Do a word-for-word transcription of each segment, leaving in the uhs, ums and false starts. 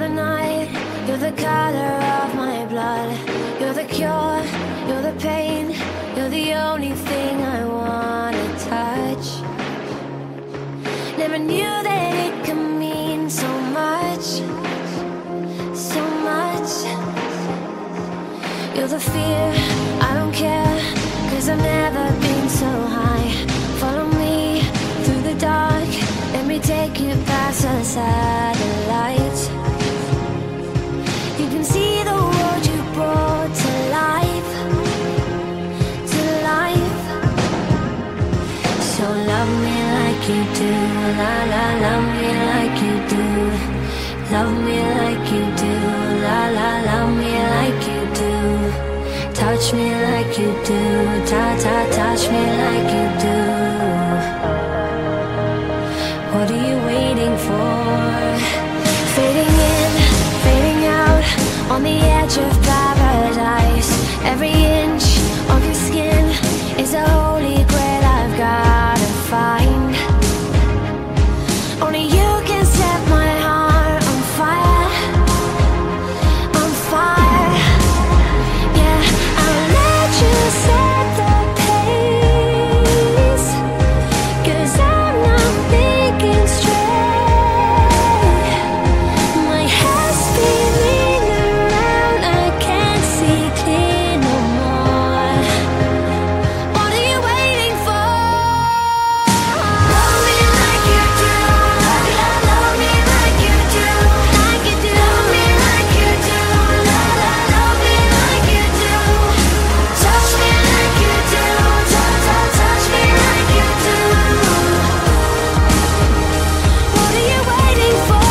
the night, you're the color of my blood. You're the cure, you're the pain, you're the only thing I wanna touch. Never knew that it could mean so much, so much. You're the fear, I don't care, cause I've never been so high. Follow me through the dark, let me take you past the satellite. You can see the world you brought to life, to life. So love me like you do, la la, love me like you do. Love me like you do, la la, love me like you do. Touch me like you do, ta ta, touch me like you do. What are you waiting for? Fading in, fading out, on the edge of paradise. Every inch of your skin is a holy grail I've gotta find. Only you can set my heart on fire, on fire. Yeah, I'll let you set the pace, cause I'm not thinking straight. My head's spinning around, I can't see clear no more. What are you waiting for? Love me like you do, love, love, love me like you do, like you do. Love me like you do, love, love, love me like you do. Touch me like you do, touch, touch, touch me like you do. What are you waiting for?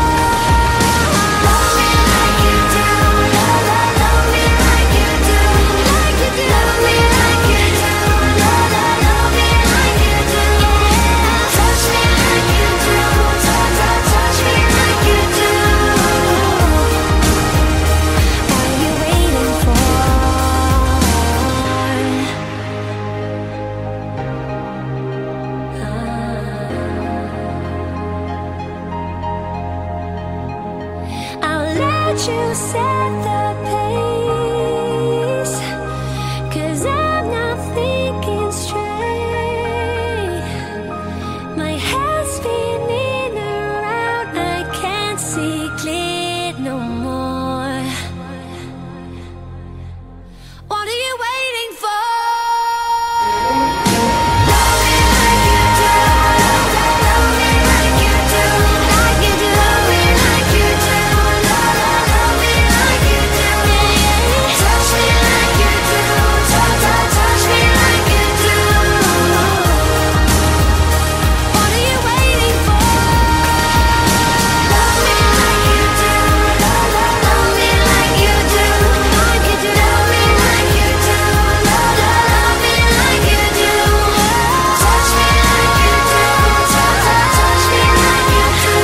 Love me like you do, love, love, love me like you do, like you do. Love me like you do, love, love, love me like you do. Touch me like you do, touch, touch, touch me like you do. What are you waiting for? I'll let you set the pace, cause I'm not thinking straight. My head's spinning around, I can't see clear no more. What are you waiting for? Love me like you do, love, love, love me like you do, like you do. Love me like you do, love, love, love me like you do. Touch me like you do, touch, touch, touch me like you do. What are you waiting for? Love me like you do, love, love, love me like you do, like you do. Love me like you do, love, love, love me like you do. Touch me like you do, touch, touch, touch me like you do.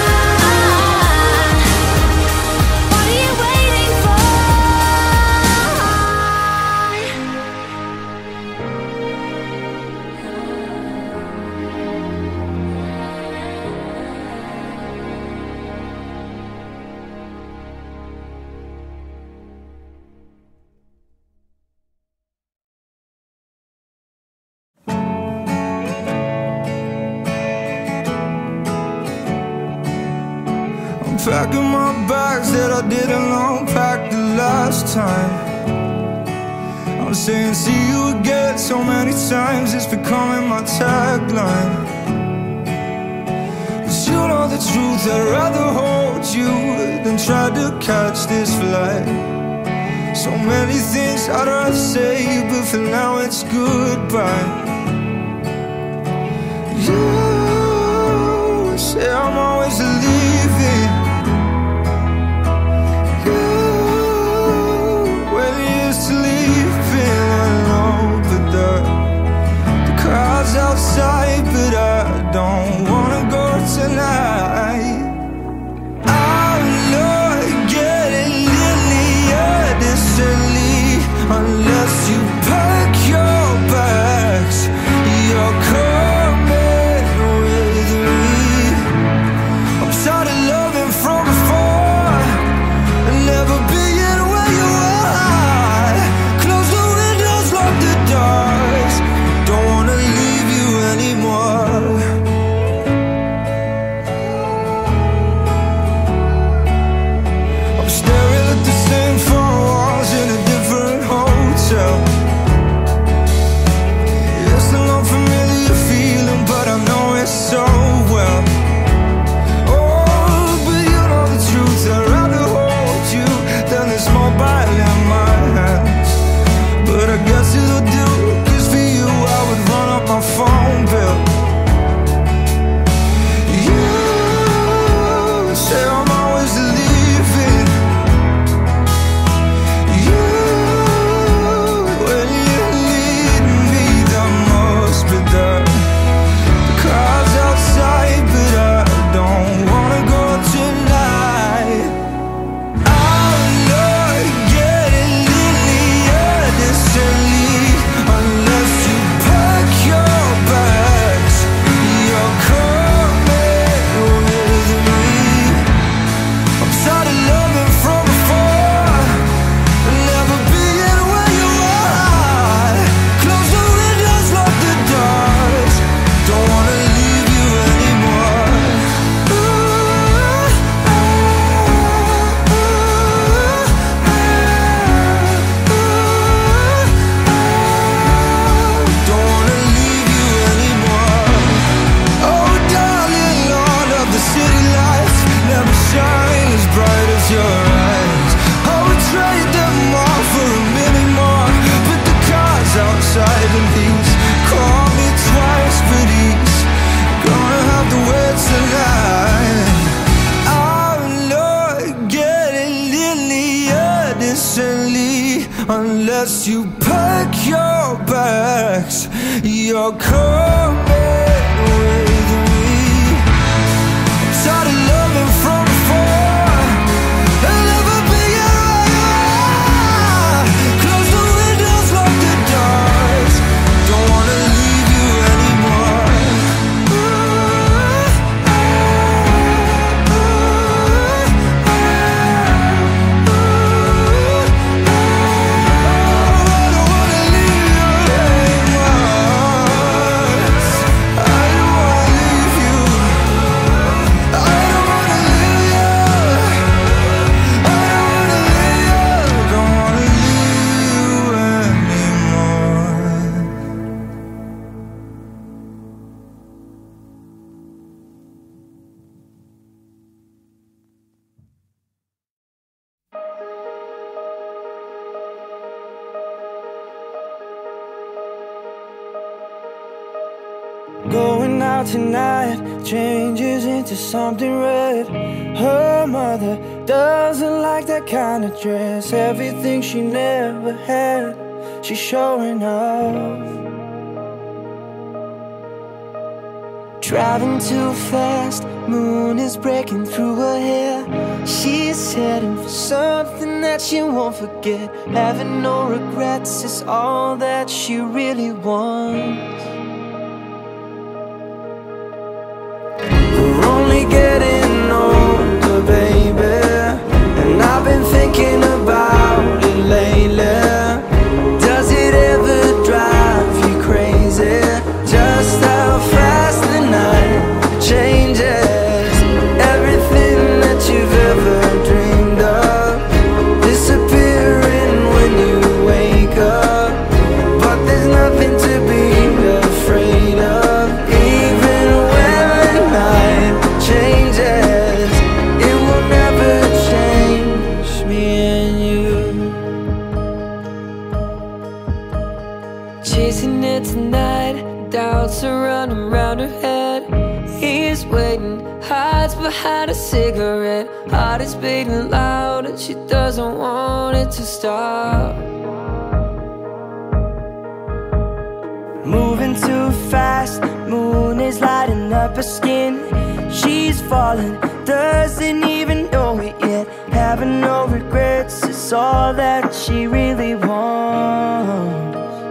What are you waiting for? I'm packing my bags that I didn't unpack the last time. I'm saying see you again so many times, it's becoming my tagline. Cause you know the truth, I'd rather hold you than try to catch this flight. So many things I'd rather say, but for now it's goodbye. You say I'm always leaving. You, when you used to leaving alone, but the, the crowd's outside, but I don't wanna go tonight. I'm not getting nearly decently unless you pack your bags. You're coming with me. I'm tired of loving from afar. you're coming with me. I'm tired of loving from before. I'll never be where you are. Close the windows, lock the doors. Don't wanna leave you anymore. Going out tonight changes into something red. Her mother doesn't like that kind of dress. Everything she never had, she's showing off. Driving too fast, moon is breaking through her hair. She's heading for something that she won't forget. Having no regrets is all that she really wants. We're only getting older, baby, and I've been thinking about it lately. Does it ever drive you crazy? Just how fast the night changes. Everything that you've ever dreamed of disappearing when you wake up. But there's nothing to be afraid of. Even when the night changes, it will never change me and you. Chasing it tonight, doubts are running round her head. He's waiting, hides behind a cigarette. Heart is beating loud and she doesn't want it to stop. Moving too fast, moon is lighting up her skin. She's falling, doesn't even know it yet. Having no regrets is all that she really wants.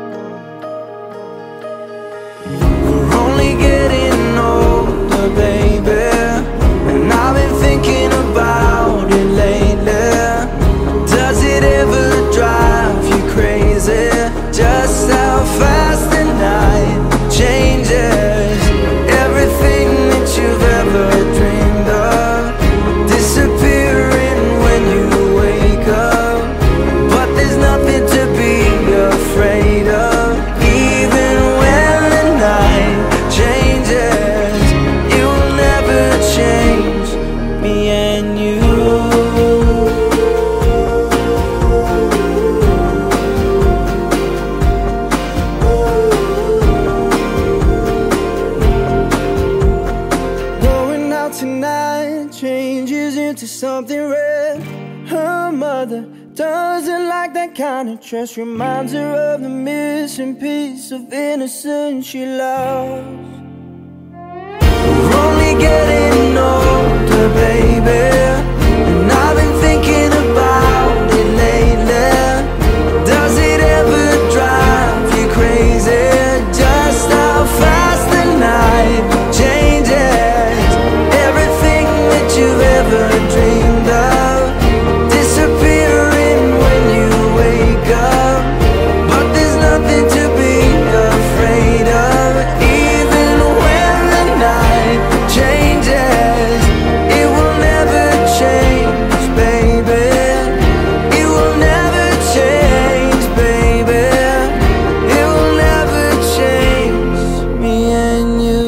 We're only getting older, baby, and I've been thinking about it lately. Does it ever drive you crazy? Just how fast the night changes. Everything that you've ever dreamed of disappearing when you wake up. But there's nothing to be afraid of. Even when the night changes, it will never change me and you. Going out tonight changes into something red. Her mother doesn't like that kind of dress. Reminds her of the missing piece of innocence she lost. We're only getting older, baby, and I've been thinking about it lately. Does it ever drive you crazy? Just how fast the night changes. Everything that you've ever dreamed of disappearing when you wake up. But there's nothing to be afraid of. Even when the night changes, it will never change, baby. It will never change, baby. It will never change me and you.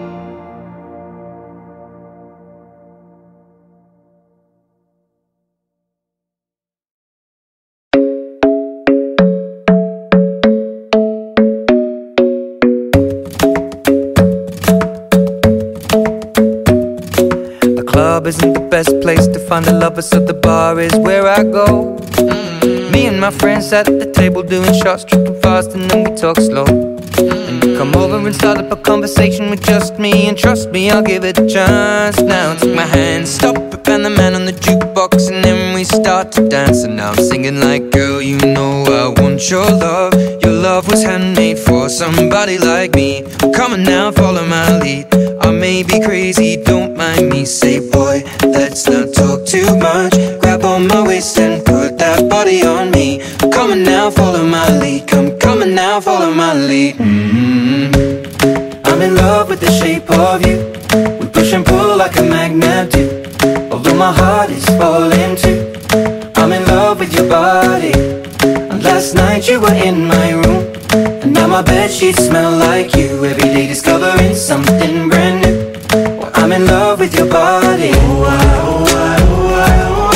The club isn't the best place to find the lovers, so the bar is where I go. Me and my friends at the table doing shots, tripping fast, and then we talk slow. And the Come over and start up a conversation with just me, and trust me, I'll give it a chance. Now take my hand, stop it, and the man on the jukebox, and then we start to dance. And now I'm singing like, girl, you know I want your love. Your love was handmade for somebody like me. Come on now, follow my lead. I may be crazy, don't mind me. Say, boy, let's not talk too much. Grab on my waist and put that body on me. Come on now, follow my lead. Come, come on now, follow my lead. Mm-hmm. I'm in love with the shape of you. We push and pull like a magnet do. Although my heart is falling too, I'm in love with your body. And last night you were in my room, and now my bedsheets smell like you. Every day discovering something brand new. Well, I'm in love with your body. Oh, I, oh, I, oh, I, oh,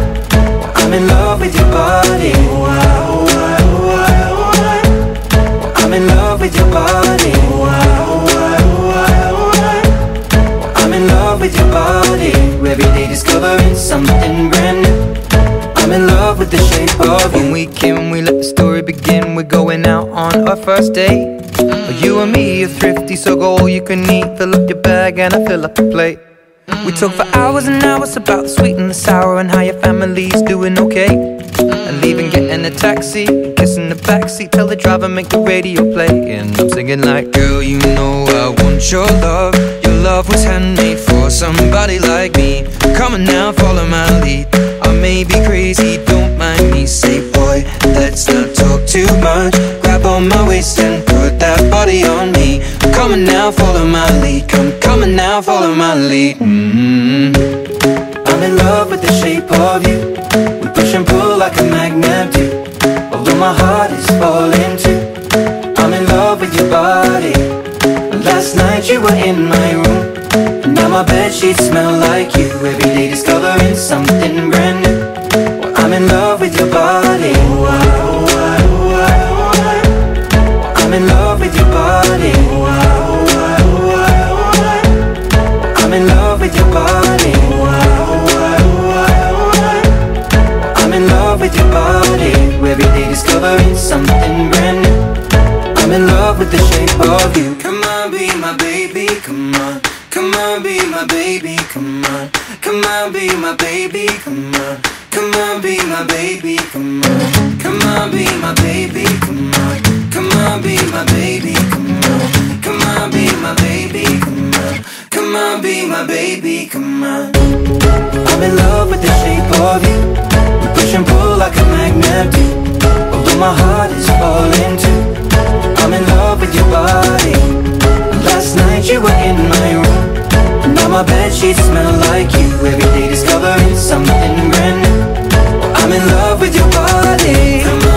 I. I'm in love with your body. Oh, I, oh, I, oh, I, oh, I. I'm in love with your body. Oh, I, oh, I, oh, I, oh, I. I'm in love with your body. Every day discovering something brand new. I'm in love with the shape of you. When we came, we let the story begin. We're going out on our first date. mm. You and me are thrifty, so go all you can eat. Fill up your bag and I fill up the plate. mm. We talk for hours and hours about the sweet and the sour, and how your family's doing okay. mm. And leaving, getting a taxi, kissing the backseat, tell the driver make the radio play. And I'm singing like, girl, you know I want your love. Your love was handmade for somebody like me. Come on now, follow my lead. I may be crazy, don't mind me. Say, boy, let's not talk too much. Grab on my waist and put that body on me. Come on now, follow my lead. Come, come on now, follow my lead. mm-hmm. I'm in love with the shape of you. We push and pull like a magnet do. Although my heart is falling too, I'm in love with your body. Last night you were in my room, and now my bedsheets smell like you. Every day discovering something brand new. Well, I'm in love with your body. Oh, I, oh, I, oh, I, oh, I. I'm in love with your body. Oh, I, oh, I, oh, I, oh, I. I'm in love with your body. Oh, I, oh, I, oh, I, oh, I. I'm in love with your body. Every day discovering something brand new. I'm in love with the shape of you. Come on, be my baby, come on. Come on, be my baby, come on. Come on, be my baby, come on. Come on, be my baby, come on. Come on, be my baby, come on. Come on, be my baby, come on. Come on, be my baby, come on. Come on, be my baby, come on. I'm in love with the shape of you. We push and pull like a magnet do. Although my heart is falling too, I'm in love with your body. Last night you were in my room, and now my bedsheets smell like you. Every day discovering something brand new. I'm in love with your body. Come